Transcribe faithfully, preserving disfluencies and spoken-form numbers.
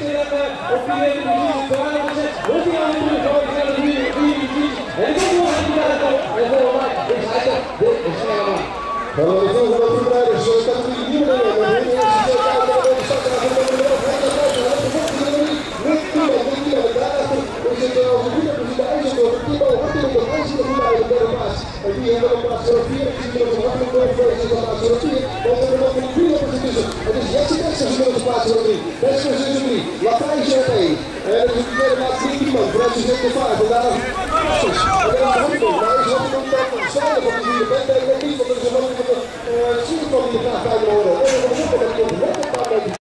Zie je van die graag bij de horen.